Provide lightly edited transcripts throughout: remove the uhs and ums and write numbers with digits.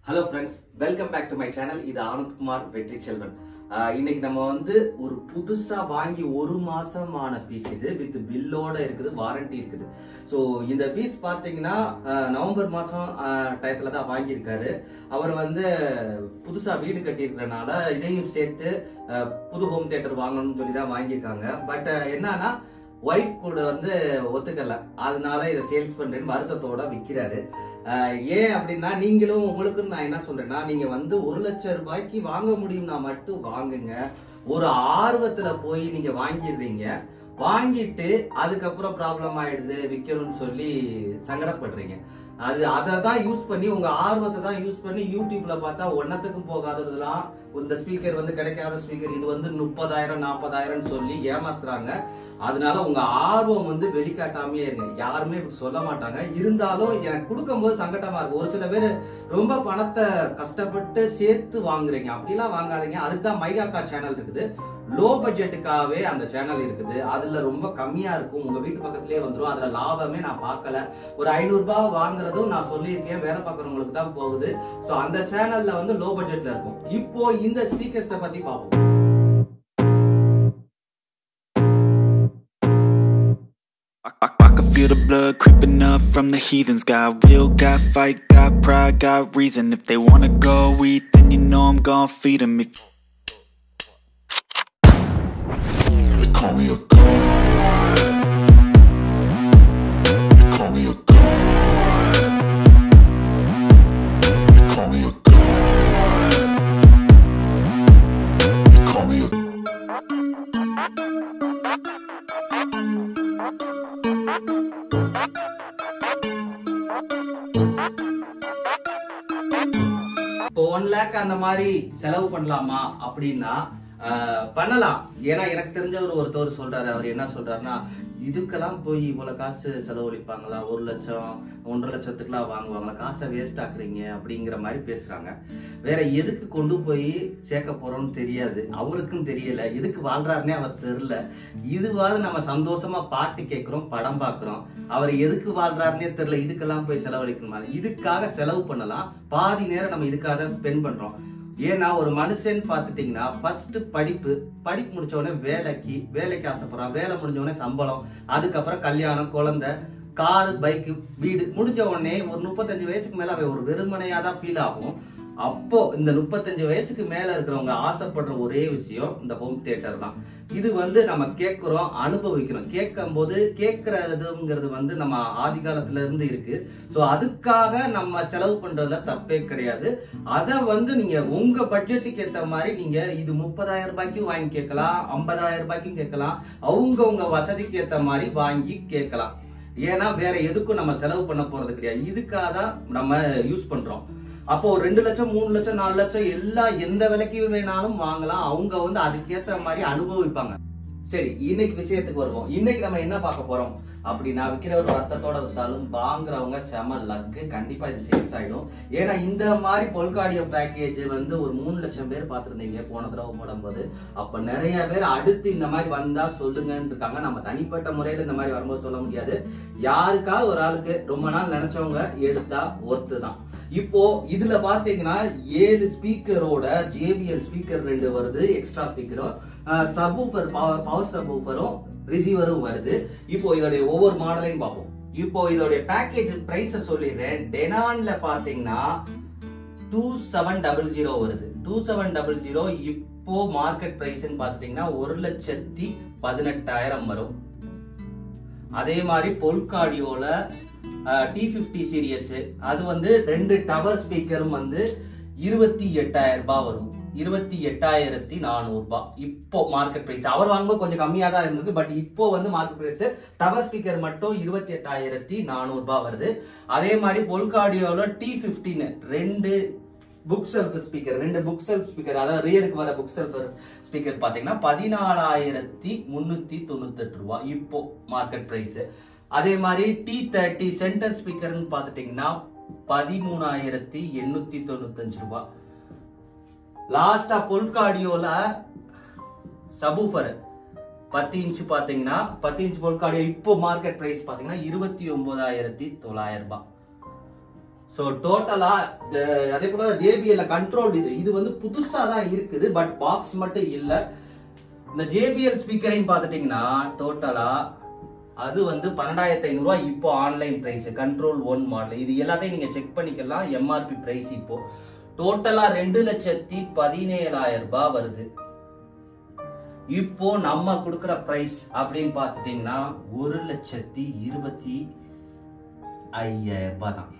Hello friends, welcome back to my channel. இது ஆனந்த் குமார் வெற்றி செல்வன். இன்னைக்கு நம்ம ஒரு புதுசா வாங்கி ஒரு மாசமான பீஸ் இது வித் பில்லோட இருக்குது, வாரண்டி இருக்குது. ஸோ இந்த பீஸ் பார்த்தீங்கன்னா நவம்பர் மாசம் டயத்துல தான் வாங்கியிருக்காரு. அவர் புதுசா வீடு கட்டியிருக்கிறனால இதையும் சேர்த்து புது ஹோம் தியேட்டர் வாங்கணும்னு சொல்லி தான் வாங்கியிருக்காங்க. பட் என்னன்னா ஒய்ஃப் கூட ஒத்துக்கல, அதனால இதை சேல்ஸ் பண்றேன்னு வருத்தத்தோட விற்கிறாரு. ஏன் அப்படின்னா நீங்களும் உங்களுக்கும் நான் என்ன சொல்றேன்னா, நீங்க 1 லட்சம் ரூபாய்க்கு வாங்க முடியும்னா மட்டும் வாங்குங்க. ஒரு ஆர்வத்துல போய் நீங்க வாங்கிடுறீங்க, வாங்கிட்டு அதுக்கப்புறம் ப்ராப்ளம் ஆயிடுது விற்கணும்னு சொல்லி சங்கடப்படுறீங்க. அதை தான் யூஸ் பண்ணி உங்க ஆர்வத்தை தான் யூஸ் பண்ணி யூடியூப்ல பார்த்தா ஒன்னத்துக்கும் போகாததுலாம் இந்த ஸ்பீக்கர் கிடைக்காத ஸ்பீக்கர் இது 30,000 40,000 சொல்லி ஏமாத்துறாங்க. அதனால உங்க ஆர்வம் வெளிக்காட்டாமே இருங்க. யாருமே இப்படி சொல்ல மாட்டாங்க. இருந்தாலும் எனக்கு கொடுக்கும்போது சங்கடமா இருக்கு. ஒரு சில பேர் ரொம்ப பணத்தை கஷ்டப்பட்டு சேர்த்து வாங்குறீங்க, அப்படிலாம் வாங்காதீங்க. அதுக்கு தான் myhaka சேனல் இருக்குது. லோ பட்ஜெட்டுக்காகவே அந்த சேனல் இருக்குது. அதுல ரொம்ப கம்மியா இருக்கும், உங்க வீட்டு பக்கத்திலேயே வந்துடும். அதுல லாபமே நான் பார்க்கல. ஒரு 500 ரூபாய் வாங்குறதும் நான் சொல்லியிருக்கேன், வேலை பார்க்கறவங்களுக்கு தான் போகுது. ஸோ அந்த சேனல்ல லோ பட்ஜெட்ல இருக்கும். இப்போ இந்த ஸ்பீக்கர்ஸை பத்தி பார்ப்போம். I can feel the blood creeping up from the heathens. Got will, got fight, got pride, got reason. If they wanna go eat, then you know I'm gon' feed them. They call me a god. They call me a god. They call me a god. They call me a இப்போ 1 lakh அந்த மாதிரி செலவு பண்ணலாமா அப்படின்னா பண்ணலாம். ஏன்னா எனக்கு தெரிஞ்சவர் ஒருத்தர் சொல்றாரு. அவர் என்ன சொல்றாருன்னா, இதுக்கெல்லாம் போய் இவ்வளவு காசு செலவழிப்பாங்களா, 1 லட்சம் 1.5 லட்சத்துக்குலாம் வாங்குவாங்களா, காசை வேஸ்ட் ஆக்குறீங்க அப்படிங்கிற மாதிரி பேசுறாங்க. வேற எதுக்கு கொண்டு போய் சேர்க்க போறோம்னு தெரியாது, அவருக்கும் தெரியல. எதுக்கு வாழ்றாருன்னே அவர் தெரியல. இதுவாது நம்ம சந்தோஷமா பாட்டு கேட்கிறோம், படம் பாக்குறோம். அவர் எதுக்கு வாழ்றாருன்னே தெரியல. இதுக்கெல்லாம் போய் செலவழிக்கணுமா? இதுக்காக செலவு பண்ணலாம். பாதி நேரம் நம்ம இதுக்காக ஸ்பெண்ட் பண்றோம். ஏன்னா ஒரு மனுஷன் பாத்துட்டீங்கன்னா ஃபர்ஸ்ட் படிப்பு முடிச்ச உடனே வேலைக்கு ஆசைப்படுறான். வேலை முடிஞ்ச உடனே சம்பளம், அதுக்கப்புறம் கல்யாணம், குழந்தை, கார், பைக், வீடு முடிஞ்ச உடனே ஒரு 35 வயசுக்கு மேல அவன் ஒரு வெறுமனையா தான் ஃபீல் ஆகும். அப்போ இந்த 35 வயசுக்கு மேல இருக்கிறவங்க ஆசைப்படுற ஒரே விஷயம் இந்த ஹோம் தியேட்டர் தான். இது நம்ம கேட்கிறோம், அனுபவிக்கிறோம். கேட்கும் போது கேட்கறதுங்கிறது நம்ம ஆதி காலத்துல இருந்து இருக்கு. சோ அதுக்காக நம்ம செலவு பண்றதுல தப்பே கிடையாது. அத நீங்க உங்க பட்ஜெட்டுக்கு ஏத்த மாதிரி நீங்க இது 30,000 ரூபாய்க்கு வாங்கி கேட்கலாம், 50,000 ரூபாய்க்கும் கேட்கலாம். உங்க வசதிக்கு ஏத்த மாதிரி வாங்கி கேட்கலாம். ஏன்னா வேற எதுக்கும் நம்ம செலவு பண்ண போறது கிடையாது. இதுக்காக தான் நம்ம யூஸ் பண்றோம். அப்போ 2 லட்சம் 3 லட்சம் 4 லட்சம் எல்லாம் எந்த விலைக்கு வேணாலும் வாங்கலாம். அவங்க அதுக்கேற்ற மாதிரி அனுபவிப்பாங்க. சரி, இன்னைக்கு விஷயத்துக்கு வருவோம். இன்னைக்கு நம்ம என்ன பார்க்க போறோம் அப்படின்னா, விற்கிற ஒரு வருத்தத்தோட வித்தாலும் வாங்குறவங்க செம லக்கு. கண்டிப்பா இது சேல்ஸ் ஆயிடும். ஏன்னா இந்த மாதிரி பொல்காடியோ பேக்கேஜ் ஒரு 3 லட்சம் பேர் பார்த்துருந்தீங்க போன தடவை போடும்போது. அப்ப நிறைய பேர் அடுத்து இந்த மாதிரி வந்தா சொல்லுங்கன்னு இருக்காங்க. நம்ம தனிப்பட்ட முறையில இந்த மாதிரி வரும்போது சொல்ல முடியாது. யாருக்காவது ஒரு ஆளுக்கு ரொம்ப நாள் நினைச்சவங்க எடுத்தா ஒர்த்து தான். இப்போ இதுல பாத்தீங்கன்னா 7 ஸ்பீக்கரோட JBL ஸ்பீக்கர் 2 வருது, எக்ஸ்ட்ரா ஸ்பீக்கரும், சப்வூஃபர், பவர் சப்வூஃபரும், ரிசீவரும் வருது. இப்போ இதோடைய ஒவ்வொரு மாடலையும் பார்ப்போம். இப்போ இதோடைய பேக்கேஜ் பிரைஸ் சொல்லிடுறேன். டெனான்ல பாத்தீங்கன்னா 2700 வருது. 2700 இப்போ மார்க்கெட் பிரைஸ் பாத்துட்டீங்கன்னா 1,18,000 வரும். அதே மாதிரி பொல்காடியோல T50 சீரியஸ் அது 2 டவர் ஸ்பீக்கரும் 28,000 ரூபாய் வரும். 28,400 ரூபாய் இப்போ மார்க்கெட் பிரைஸ். அவர் வாங்கும்போது கொஞ்சம் கம்மியா தான் இருந்திருக்கு. பட் இப்போ மார்க்கெட் பிரைஸ் டவர் ஸ்பீக்கர் மட்டும் 28,400 ரூபாய் வருது. அதே மாதிரி பொல்காடியோல T15 2 bookshelf speaker, 2 bookshelf speaker, அதாவது ரியருக்கு வர புக் செல்ஃப் ஸ்பீக்கர் பாத்தீங்கன்னா 14,398 ரூபாய் இப்போ மார்க்கெட் பிரைஸ். அதே மாதிரி T30 சென்டர் ஸ்பீக்கர்னு பாத்துட்டீங்கன்னா 13,895 ரூபாய். லாஸ்டா பொல்காடியோல சப்வூஃபர் 10 இன்ச் பாத்தீங்கன்னா 10 இன்ச் பொல்காடியோ இப்போ மார்க்கெட் பிரைஸ் பாத்தீங்கன்னா 29,900 ரூபாய். ஸோ டோட்டலா அதே போல JBL கண்ட்ரோல் இது வந்து புதுசா தான் இருக்குது, பட் பாக்ஸ் மட்டும் இல்ல. இந்த JBL ஸ்பீக்கரையும் பார்த்துட்டீங்கன்னா டோட்டலா அது வந்து 12,500 ரூபாய் இப்போ online price, control one model. இது எல்லாத்தையும் நீங்க செக் பண்ணிக்கலாம். MRP பிரைஸ் இப்போ டோட்டலா 2,17,000 ரூபாய் வருது. இப்போ நம்ம கொடுக்கிற பிரைஸ் அப்படின்னு பார்த்துட்டீங்கன்னா 1,25,000 ரூபாய் தான்.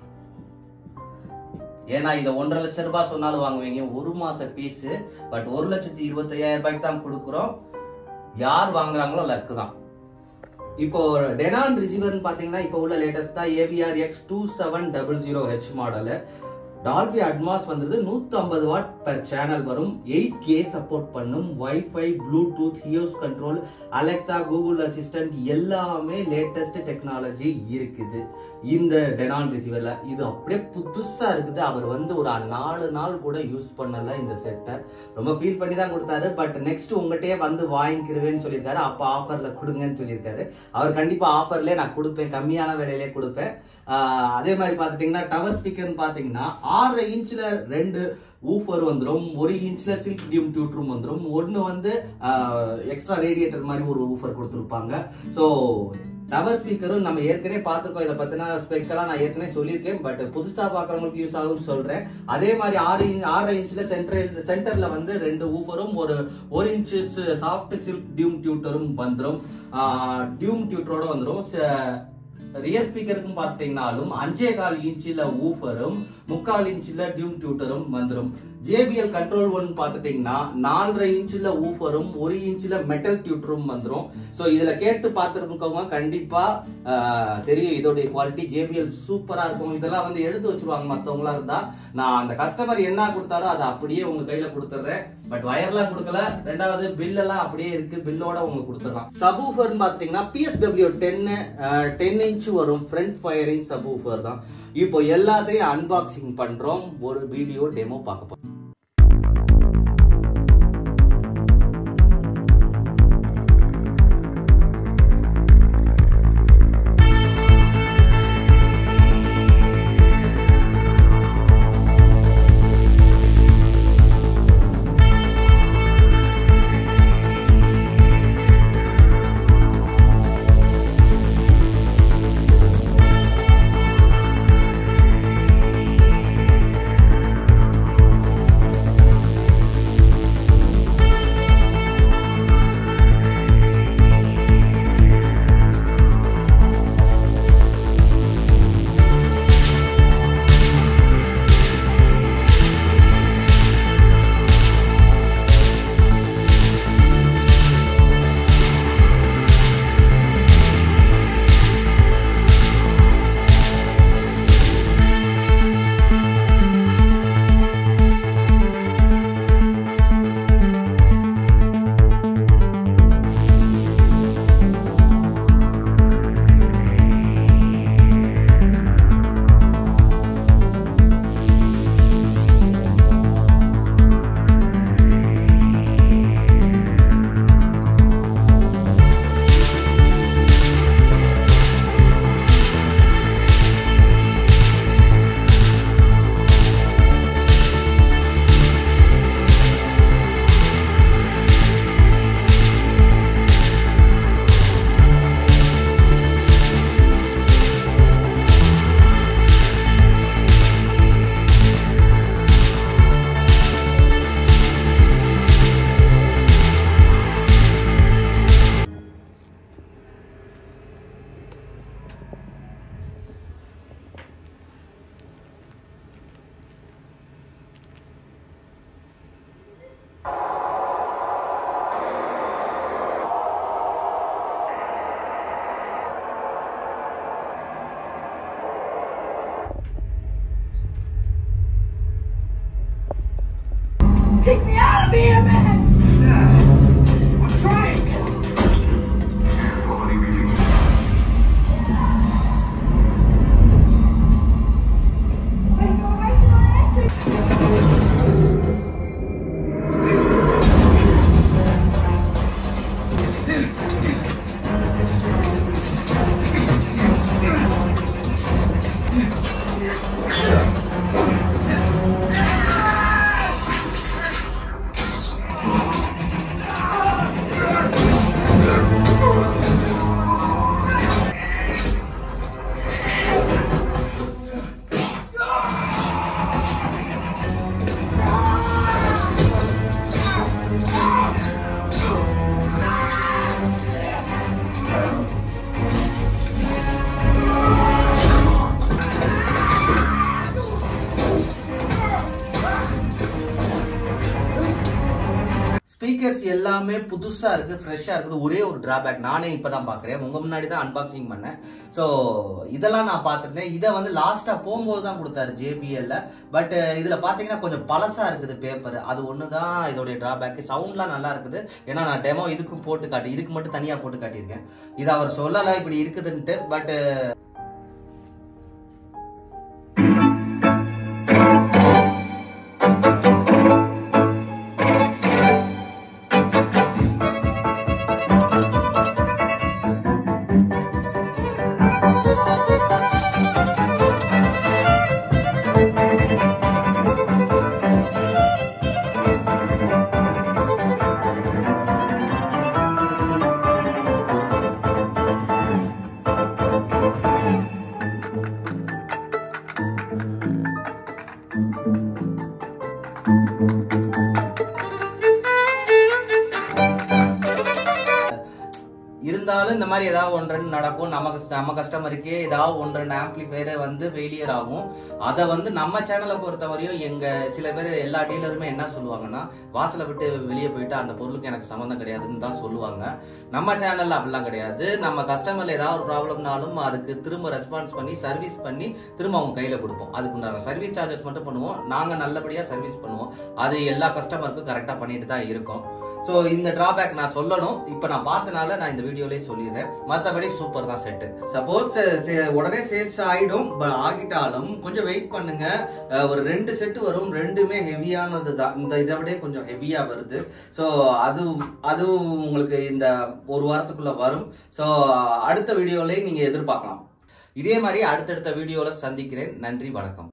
ஏன்னா இதை 1.5 லட்சம் ரூபாய் சொன்னாலும் வாங்குவீங்க, ஒரு மாச பீஸ். பட் 1,25,000 ரூபாய்க்கு தான் கொடுக்குறோம். யார் வாங்குறாங்களோ லக்கு தான். இப்போ டெனான் ரிசீவர்னு பாத்தீங்கன்னா இப்போ உள்ள லேட்டஸ்டா AVR X2700H model. Dolby Atmos வந்தது 150 வாட் பெர் சேனல் வரும். 8K சப்போர்ட் பண்ணும். Wifi, Bluetooth, HEOS control, Alexa, Google assistant எல்லாமே லேட்டஸ்ட் டெக்னாலஜி இருக்குது இந்த டெனான் ரிசீவர்ல. இது அப்படியே புதுசா இருக்குது. அவர் வந்து ஒரு 4 நாள் கூட யூஸ் பண்ணல இந்த செட்டை. ரொம்ப ஃபீல் பண்ணி தான் கொடுத்தாரு. பட் நெக்ஸ்ட் உங்ககிட்டயே வந்து வாங்கிக்கிறவேன்னு சொல்லியிருக்காரு. அப்ப ஆஃபர்ல கொடுங்கன்னு சொல்லியிருக்காரு. அவர் கண்டிப்பா ஆஃபர்ல நான் கொடுப்பேன், கம்மியான விலையிலே கொடுப்பேன். அதே மாதிரி பாத்துட்டீங்கன்னா டவர் ஸ்பீக்கர்னு பாத்தீங்கன்னா 6 இன்ச்ல 2 ஊஃபர் வந்துடும், 1 இன்ச்ல சில்க் டியூம் டியூட்டரும் வந்துடும், ஒன்னு வந்து எக்ஸ்ட்ரா ரேடியேட்டர் மாதிரி ஒரு ஊஃபர் கொடுத்துருப்பாங்க. ஸோ டவர் ஸ்பீக்கரும் நம்ம ஏற்கனவே பார்த்துருக்கோம். இதை பத்தின ஸ்பெக்கெல்லாம் நான் ஏற்கனவே சொல்லியிருக்கேன். பட் புதுசா பாக்குறவங்களுக்கு யூஸ் ஆகும்னு சொல்றேன். அதே மாதிரி 6 இன்ச்ல சென்டர்ல வந்து 2 ஊஃபரும், ஒரு இன்ச் சாஃப்ட் சில்க் டியூம் டியூட்டரும் வந்துடும். டியூம் டியூட்டரோட வந்துடும். ரியர் ஸ்பீக்கருக்கும் பார்த்துட்டீங்கன்னாலும் 5.25 இன்ச்சில் ஊஃபரும் 3/4 இன்ச்சில் டியூம் டியூட்டரும் வந்துடும். JBL கண்ட்ரோல் ஒன் பார்த்துட்டீங்கன்னா 4.5 இன்ச்சில் ஊஃபரும் 1 இன்ச்சில் மெட்டல் டியூட்டரும் வந்துடும். ஸோ இதுல கேட்டு பார்த்துருக்கவங்க கண்டிப்பா தெரியும் இதோடைய குவாலிட்டி. JBL சூப்பரா இருக்கும். இதெல்லாம் வந்து எடுத்து வச்சிருவாங்க மற்றவங்களா இருந்தா. நான் அந்த கஸ்டமர் என்ன கொடுத்தாரோ அதை அப்படியே உங்க கையில கொடுத்துட்றேன். பட் வயர்லாம் கொடுக்கல. ரெண்டாவது பில் எல்லாம் அப்படியே இருக்கு, பில்லோட உங்களுக்கு கொடுத்துடலாம். சப்வூஃபர்னு பார்த்துட்டீங்கன்னா PSW10 இன்ச் வரும். ஃப்ரண்ட் ஃபயரிங் சப்வூஃபர் தான். இப்போ எல்லாத்தையும் அன்பாக்சிங் பண்றோம். ஒரு வீடியோ டெமோ பார்க்க போறோம். Take me out of here, man! I'm trying! Quality review. Wait, go right to the exit! Speakers எல்லாமே புதுசா இருக்கு, ஃப்ரெஷ்ஷா இருக்குது. ஒரே ஒரு டிராபேக் நானே இப்பதான் பாக்குறேன், உங்க முன்னாடி தான் அன்பாக்சிங் பண்ணேன். ஸோ இதெல்லாம் நான் பார்த்துருந்தேன். இதை வந்து லாஸ்டா போகும்போது தான் கொடுத்தாரு JBL. பட் இதுல பாத்தீங்கன்னா கொஞ்சம் பழசா இருக்குது பேப்பர், அது ஒண்ணுதான் இதோடைய டிராபேக். சவுண்ட்லாம் நல்லா இருக்குது, ஏன்னா நான் டெமோ இதுக்கும் போட்டு காட்டி, இதுக்கு மட்டும் தனியா போட்டு காட்டியிருக்கேன். இது அவர் சொல்லல இப்படி இருக்குதுன்ட்டு. பட் இருந்தாலும் இந்த மாதிரி ஏதாவது ஒன்று நடக்கும். நம்ம கஸ்டமருக்கே ஏதாவது ஒன்று ஆம்பிளிஃபையர் வந்து ஃபெயிலியர் ஆகும். அதை வந்து நம்ம சேனலை பொறுத்தவரையும் எங்க சில பேர் எல்லா டீலருமே என்ன சொல்லுவாங்கன்னா, வாசலை விட்டு வெளியே போயிட்டு அந்த பொருளுக்கு எனக்கு சம்மந்தம் கிடையாதுன்னு தான் சொல்லுவாங்க. நம்ம சேனல்ல அப்படிலாம் கிடையாது. நம்ம கஸ்டமர்ல ஏதாவது ஒரு ப்ராப்ளம்னாலும் அதுக்கு திரும்ப ரெஸ்பான்ஸ் பண்ணி சர்வீஸ் பண்ணி திரும்ப அவங்க கையில கொடுப்போம். அதுக்குண்டான சர்வீஸ் சார்ஜஸ் மட்டும் பண்ணுவோம், நாங்க நல்லபடியா சர்வீஸ் பண்ணுவோம். அது எல்லா கஸ்டமருக்கும் கரெக்டா பண்ணிட்டு தான் இருக்கோம். ஸோ இந்த டிராபேக் நான் சொல்லணும், இப்போ நான் பார்த்தனால நான் இந்த வீடியோலேயே சொல்லிடுறேன். மற்றபடி சூப்பர் தான் செட்டு. சப்போஸ் உடனே சேல்ஸ் ஆகிடும், ஆகிட்டாலும் கொஞ்சம் வெயிட் பண்ணுங்க. ஒரு 2 செட்டு வரும், ரெண்டுமே ஹெவியானது தான். இந்த இதை விட கொஞ்சம் ஹெவியா வருது. ஸோ அதுவும் உங்களுக்கு இந்த ஒரு வாரத்துக்குள்ள வரும். ஸோ அடுத்த வீடியோலையும் நீங்க எதிர்பார்க்கலாம். இதே மாதிரி அடுத்தடுத்த வீடியோல சந்திக்கிறேன். நன்றி, வணக்கம்.